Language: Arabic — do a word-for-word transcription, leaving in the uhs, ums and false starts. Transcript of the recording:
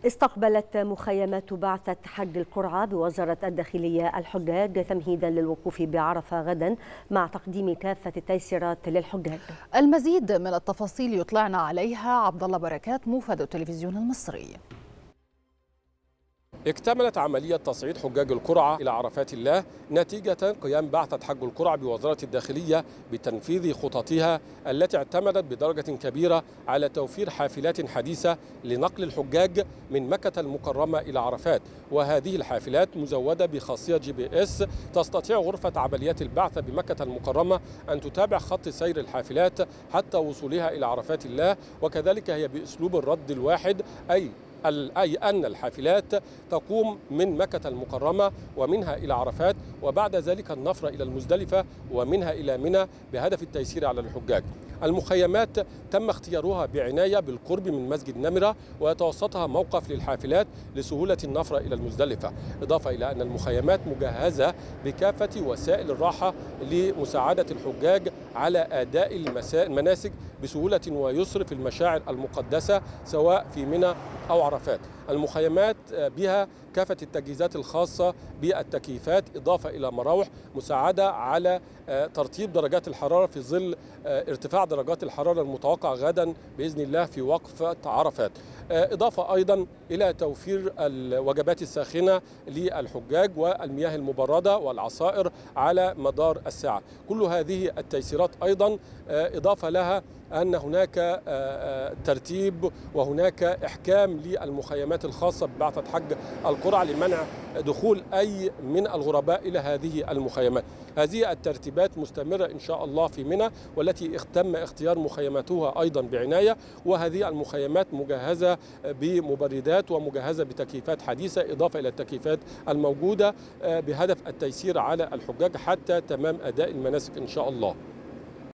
استقبلت مخيمات بعثة حج القرعة بوزارة الداخلية الحجاج تمهيدا للوقوف بعرفة غدا مع تقديم كافة التيسيرات للحجاج. المزيد من التفاصيل يطلعنا عليها عبد الله بركات موفد التلفزيون المصري. اكتملت عملية تصعيد حجاج القرعة إلى عرفات الله نتيجة قيام بعثة حج القرعة بوزارة الداخلية بتنفيذ خططها التي اعتمدت بدرجة كبيرة على توفير حافلات حديثة لنقل الحجاج من مكة المكرمة إلى عرفات، وهذه الحافلات مزودة بخاصية جي بي اس تستطيع غرفة عمليات البعثة بمكة المكرمة أن تتابع خط سير الحافلات حتى وصولها إلى عرفات الله، وكذلك هي بأسلوب الرد الواحد، أي أي أن الحافلات تقوم من مكة المكرمة ومنها إلى عرفات، وبعد ذلك النفر إلى المزدلفة ومنها إلى منى بهدف التيسير على الحجاج. المخيمات تم اختيارها بعناية بالقرب من مسجد نمرة ويتوسطها موقف للحافلات لسهولة النفر إلى المزدلفة، إضافة إلى أن المخيمات مجهزة بكافة وسائل الراحة لمساعدة الحجاج على أداء المناسك بسهولة ويسر في المشاعر المقدسة سواء في منى أو عرفات. المخيمات بها كافة التجهيزات الخاصة بالتكييفات، إضافة إلى مراوح مساعدة على ترتيب درجات الحرارة في ظل ارتفاع درجات الحرارة المتوقع غدا بإذن الله في وقفة عرفات، إضافة أيضا إلى توفير الوجبات الساخنة للحجاج والمياه المبردة والعصائر على مدار الساعة. كل هذه التيسيرات أيضا إضافة لها أن هناك ترتيب وهناك إحكام للمخيمات الخاصة ببعثة حج القرعة لمنع دخول أي من الغرباء إلى هذه المخيمات. هذه الترتيبات مستمرة إن شاء الله في منى، والتي تم اختيار مخيماتها أيضا بعناية، وهذه المخيمات مجهزة بمبردات ومجهزة بتكييفات حديثة، إضافة إلى التكييفات الموجودة بهدف التيسير على الحجاج حتى تمام أداء المناسك إن شاء الله.